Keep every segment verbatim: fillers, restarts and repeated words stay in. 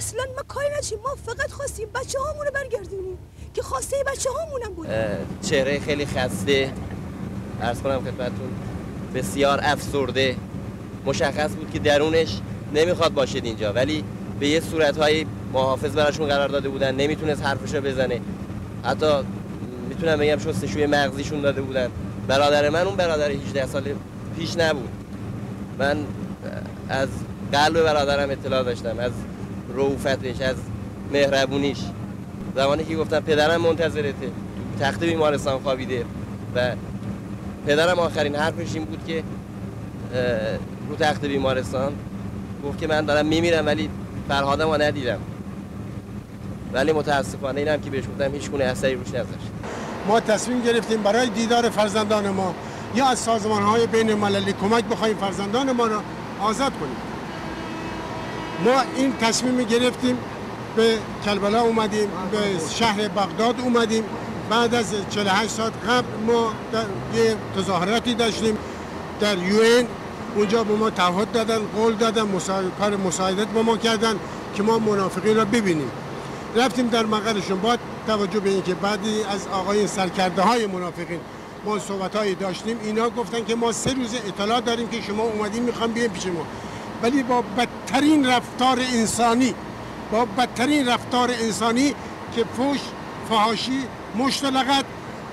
اصلا ما کاری نداشتیم، ما فقط خواستیم بچه هامون رو برگردونیم که خواسته بچه هامونم بود. چهره خیلی خسته، عرض کنم خدمتتون بسیار افسرده، مشخص بود که درونش نمیخواد باشید اینجا، ولی به یه صورت‌های محافظ براشون قرار داده بودن، نمیتونست حرفشو بزنه، حتی میتونم بگم شستشوی مغزیشون داده بودن. برادر من اون برادر هجده سال پیش نبود. من از قلب برادرم اطلاع داشتم، از رؤوفتش، از مهربونیش. زمانی که گفتم پدرم منتظرته، تخت بیمارستان خوابیده و پدرم آخرین حرفش این بود که رو تخت بیمارستان گفت که من دارم میمیرم ولی فرهادم رو ندیدم. ولی متاسفانه اینم که بهش گفتم هیچ گونه اثری روش نذاشت. ما تصمیم گرفتیم برای دیدار فرزندان ما یا از سازمان‌های بین المللی کمک بخوایم فرزندان ما را آزاد کنیم. ما این تصمیم گرفتیم، به کربلا اومدیم، به شهر بغداد اومدیم. بعد از چهل و هشت ساعت قبل ما یه تظاهراتی داشتیم در یو این، اونجا به ما تعهد دادن، قول دادن، مساعد... کار مساعدت با ما کردن که ما منافقین را ببینیم. رفتیم در مقرشون، با توجه به اینکه بعدی از آقای سرکرده های منافقین ما صحبت‌هایی داشتیم، اینا گفتن که ما سه روز اطلاع داریم که شما اومدین میخوام بیاین پیش ما، ولی با بدترین رفتار انسانی، با بدترین رفتار انسانی که فوش، فحاشی، مشت و لغت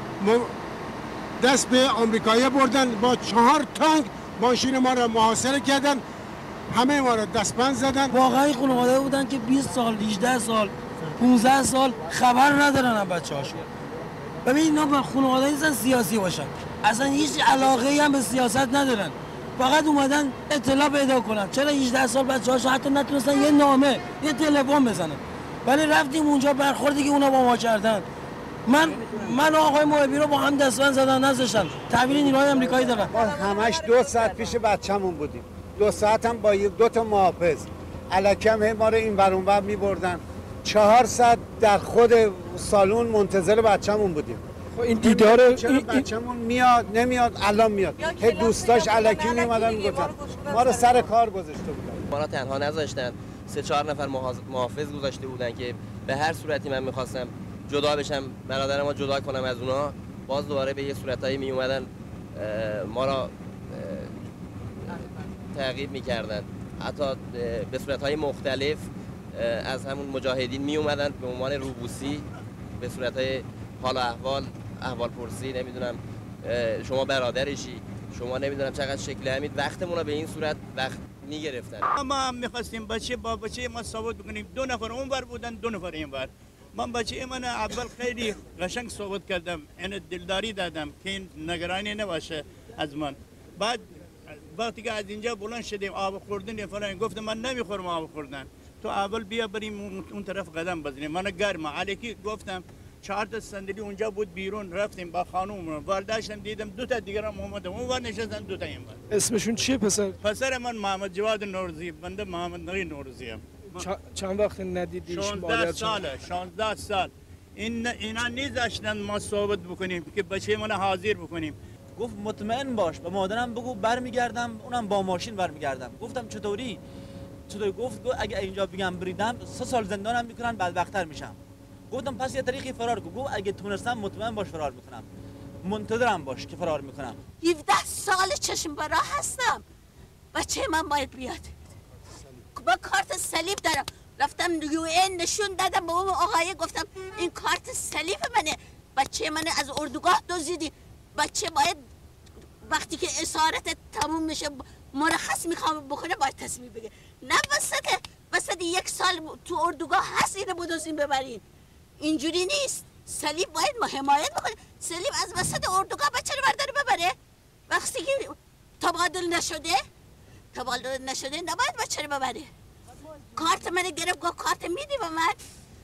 دست به آمریکایی بردن، با چهار تانک ماشین ما را محاصره کردن، همه ما را دستبند زدن. واقعا خانواده بودن که بیست سال، هجده سال، پانزده سال خبر ندارن از بچه‌هاشون. ببین اینا با خانواده نیستن سیاسی باشن، اصلا هیچ علاقه‌ای هم به سیاست ندارن، فقط اومدن اطلاع پیدا کنن. چرا هجده سال بچه‌هاش حتی نتونستن یه نامه، یه تلفن بزنن. ولی رفتیم اونجا برخوردی که اونا با ما کردن. من من آقای محبی رو با هم دستبند زدن، نذاشتن. تحویل نیروهای آمریکایی دادن. ما همش دو ساعت پیش بچه‌مون بودیم. دو ساعت هم با دو تا محافظ. الکی هم ما رو این ور اون ور می‌بردن. چهار ساعت در خود سالن منتظر بچه‌مون بودیم. خب این دیدار چرا بچه‌مون میاد نمیاد الان میاد. هی دوستاش الکی میومدن میگفتن ما رو سر کار گذاشته بودن. ما رو تنها نذاشتن. سه چهار نفر محافظ گذاشته بودن که به هر صورتی من می‌خواستم جدا بشم، برادر ما جدا کنم از اونا، باز دوباره به یه صورتایی می اومدن ما را تعقیب می‌کردن. حتی به صورت‌های مختلف از همون مجاهدین می اومدن به عنوان روبوسی، به صورت‌های حال و احوال، احوال پرسی، نمیدونم شما برادرشی، شما نمیدونم چقدر شکل همید، وقتمون رو به این صورت وقت میگرفتن. ما هم میخواستیم بچه با بچه ما صحبت بکنیم، دو نفر اونور بودن، دو نفر اینور. من بچه من اول خیلی قشنگ صحبت کردم، این دلداری دادم که این نگرانی نباشه از من. بعد وقتی که از اینجا بلند شدیم آب خوردن فلان، گفتم من نمیخورم آب خوردن، تو اول بیا بریم اون طرف قدم بزنیم. من گرمه علیکی گفتم، چهار تا صندلی اونجا بود بیرون، رفتیم با خانوم والده‌شم، دیدم دو تا دیگر هم اومدن اونور نشستن، دو تا اینور. اسمشون چیه پسر؟ پسر من محمد جواد نوروزی، بنده محمد نقی نوروزی ام. چند وقت ندیدیش؟ شانزده ساله، شانزده سال. این اینا نیذاشتن ما صحبت بکنیم که بچه من حاضر بکنیم. گفت مطمئن باش، به مادرم بگو برمیگردم، اونم با ماشین برمیگردم. گفتم چطوری؟ چطوری؟ گفت اگه اینجا بگم بریدم سه سال زندانم میکنن، بدبخت‌تر میشم. گفتم پس یه طریقی فرار کن. گفت اگه تونستم مطمئن باش فرار میکنم، منتظرم باش که فرار میکنم. هفده سال چشم برا هستم، بچه من باید بیاد. با کارت صلیب دارم، رفتم یو این نشون دادم به اون آقای، گفتم این کارت صلیب منه، بچه من از اردوگاه دزدیدی، بچه باید وقتی که اسارت تموم میشه مرخص میخوام بکنه باید تصمیم بگه، نه وسط وسط یک سال تو اردوگاه هست اینو بدوزین ببرین. اینجوری نیست. صلیب باید ما حمایت بکنه. صلیب از وسط اردوگاه بچه رو برداره ببره، وقتی که تبادل نشده تبادل نشده نباید بچه رو ببره. کارت من گرفت، گفت کارت میدی به من؟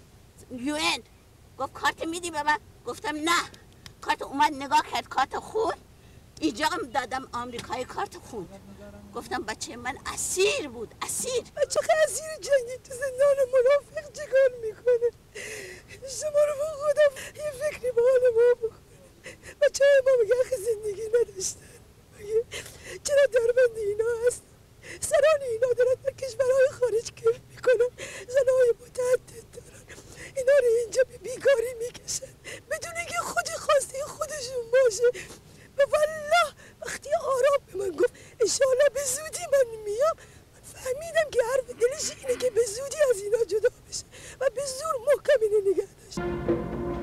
یو این گفت کارت میدی به من؟ گفتم نه. کارت اومد نگاه کرد، کارت خون، اینجا هم دادم آمریکایی کارت خون. گفتم بچه من اسیر بود، اسیر. بچه اسیر جنگی تو زندان منافق چیکار میکنه؟ شما رو با خودم یه فکری به حال ما بکنه. بچه ما میگه آخه زندگی نداشتن، میگه چرا دربند اینا هست، سران اینا دارن در کشورهای خارج کیف میکنن، زنهای ما انشالله به زودی من میام. فهمیدم که حرف دلش اینه که به زودی از اینا جدا بشه و به زور محکم اینو نگه داشت.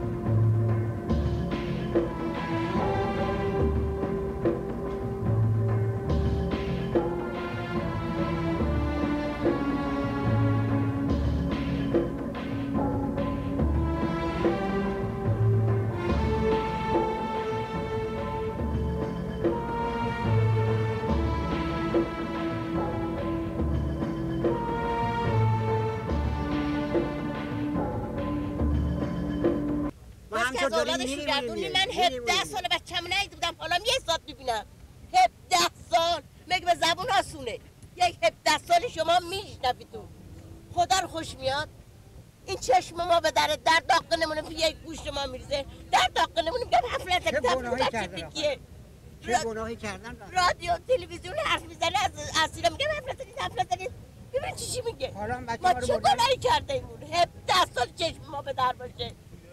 از اولادشون گردونی من هفده سال بچه‌مو ندیده بودم، حالا یه ساعت میبینم. هفده سال مگه به زبون آسونه؟ یک هفده سال شما میشنوید تو خدا رو خوش میاد. این چشم ما به در در داغ نمونه پی یک گوش ما میریزه، در داغ نمونه میگم حفلت چه گناهی کردن؟ چه گناهی کردن؟ رادیو تلویزیون حرف میزنه از اسیرا میگم حفلت نیست حفلت نیست. ببین چی چی میگه. ما چه گناهی کرده ایمون؟ هفده سال چشم ما به در باشه.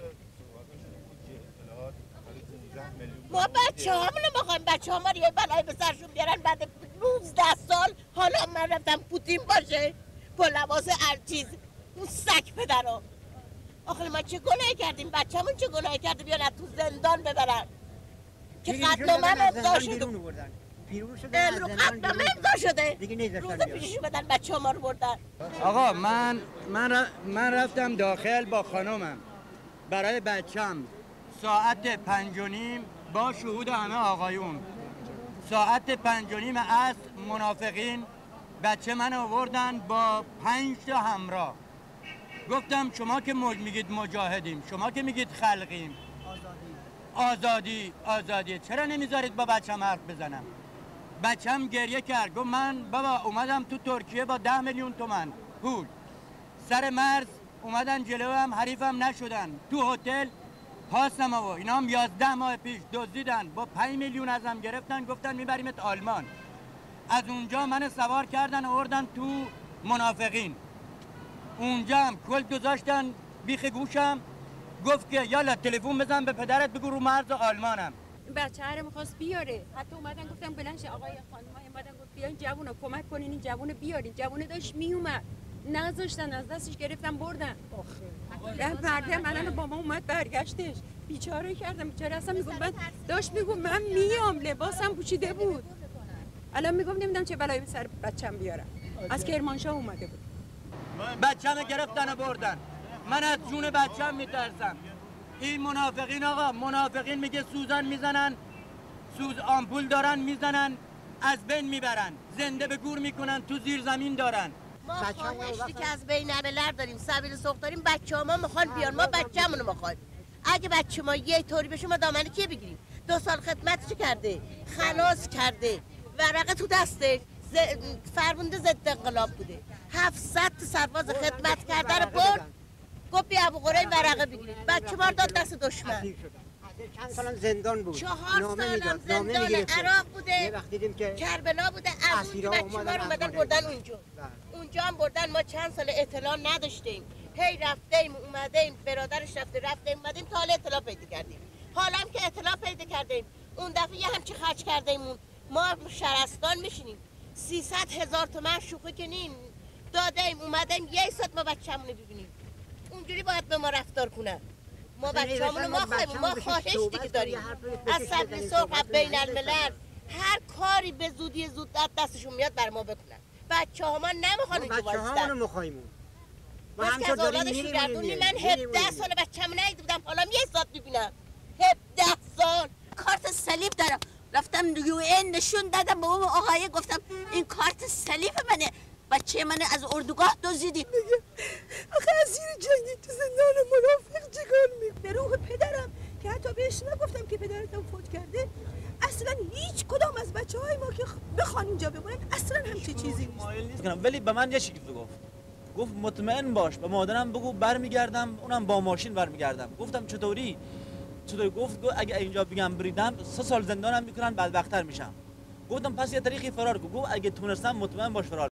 ما بچه همونو میخوایم، بچه همون یه بلای به سرشون بیارن بعد نوزده سال حالا من رفتم پوتین باشه با لباس ارچیز اون سک پدرها. آخه ما چه گناهی کردیم؟ بچه همون چه گناهی کرده بیان تو زندان ببرن که قتل من امضا شده. امرو قتل من امضا شده روز پیشش بدن بچه ما رو بردن. آقا من من من رفتم داخل با خانومم برای بچم ساعت پنج و نیم با شهود همه آقایون. ساعت پنج و نیم عصر منافقین بچه من آوردن با پنج تا همراه. گفتم شما که مج... میگید مجاهدیم، شما که میگید خلقیم، آزادی آزادی، چرا نمیذارید با بچم حرف بزنم؟ بچم گریه کرد، گفت من بابا اومدم تو ترکیه با ده میلیون تومن پول، سر مرز اومدن جلو هم حریفم نشدن، تو هتل پاسم و اینا هم یازده ماه پیش دزدیدن با پنج میلیون ازم گرفتن، گفتن میبریمت آلمان. از اونجا من سوار کردن آوردن تو منافقین. اونجا هم کل گذاشتن بیخ گوشم، گفت که یالا تلفن بزن به پدرت بگو رو مرز آلمانم. بچه هر میخواست بیاره، حتی اومدن گفتم بلنش آقای خانم های اومدن گفت بیاین جوونا کمک کنین این جوون بیارین. جوون داشت میومد نذاشتن، از دستش گرفتن بردن. آخه پرده منو با ما اومد برگشتش، بیچاره کردم. بیچاره اصلا میگم من داشت میگم من میام، لباسم پوشیده بود. الان میگم نمیدونم چه بلایی به سر بچم بیارم. از کرمانشاه اومده بود. بچه‌مو گرفتن و بردن. من از جون بچه‌م میترسم. این منافقین آقا، منافقین میگه سوزن میزنن، سوز آمپول دارن میزنن، از بین میبرن، زنده به گور میکنن، تو زیر زمین دارن. ما خواهشتی که از بین الملل داریم، سبیل سوق داریم، بچه ها ما میخوان بیان، ما بچه همونو میخوایم. اگه بچه ما یه طوری بشه ما دامنه کیه بگیریم؟ دو سال خدمت چه کرده؟ خلاص کرده، ورقه تو دسته، ز... فرمونده ضد انقلاب بوده، هفتصد سرباز خدمت کرده رو برد، گفت بیا ابو قریب ورقه بگیرید. بچه ما رو داد دست دشمن. چند سالم زندان بود، چهار سالم زندان عراق بوده، که کربلا بوده. از اونجا بچه ما رو اومدن بردن اونجا. اونجا هم بردن، ما چند سال اطلاع نداشتیم، هی رفتیم اومدیم، برادرش رفته رفتیم اومدیم تا حالا اطلاع پیدا کردیم. حالا هم که اطلاع پیدا کردیم اون دفعه یه همچی خرج کردیم، ما شهرستان میشینیم سیصد هزار تومن شوخی کنیم دادیم اومدیم یه ساعت ما بچه‌مون رو ببینیم. اونجوری باید به ما رفتار کنن. ما بچه‌مون رو ما خواهیم، ما خواهش دیگه داریم از سبیل سرخ بین الملل هر کاری به زودی زود دستشون میاد بر ما بکنن. بچه‌ها ما نمیخوان اینجا وایسن. بچه‌هامونو می‌خوایم. ما هم که اولادشون گردونی من هفده سال بچه‌مو ندیده بودم، حالا یه ساعت می‌بینم. هفده سال کارت صلیب دارم، رفتم یو این نشون دادم به اون آقای، گفتم این کارت صلیب منه، بچه من از اردوگاه دزدیدی. میگه آخه اسیر جنگی تو زندان منافق چیکار میکنه؟ به روح پدرم که حتی بهش نگفتم که پدرتم فوت کرده، اصلا هیچ کدام از بچه های ما که بخوان اینجا بمونن اصلا همچه چیزی نیست. ولی به من یه چیزی گفت، گفت مطمئن باش به مادرم بگو برمیگردم، اونم با ماشین برمیگردم. گفتم چطوری؟ چطوری؟ گفت اگه اینجا بگم بریدم سه سال زندانم میکنن بدبخت‌تر میشم. گفتم پس یه طریقی فرار کن. گفت اگه تونستم مطمئن باش فرار